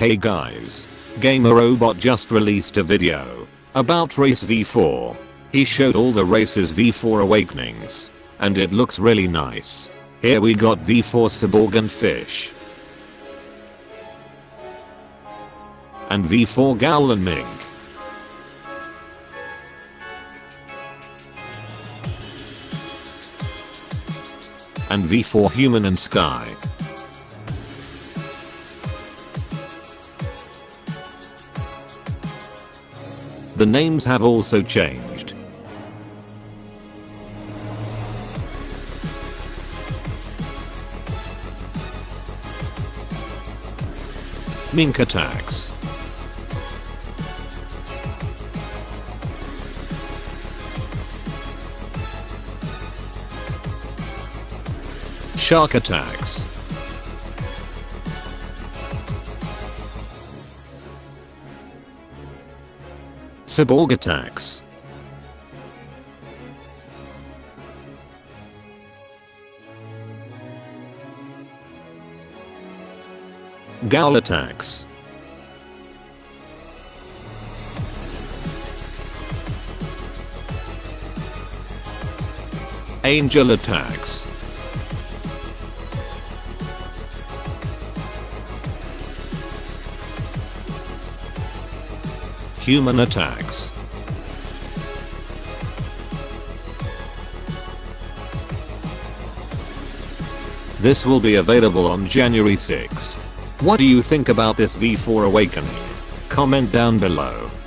Hey guys, GamerRobot just released a video about Race V4. He showed all the races V4 awakenings, and it looks really nice. Here we got V4 Cyborg and Fish, and V4 Ghoul and Mink, and V4 Human and Sky. The names have also changed. Mink attacks. Shark attacks. Cyborg attacks. Ghoul attacks. Angel attacks. Human attacks. This will be available on January 6th. What do you think about this V4 awakening? Comment down below.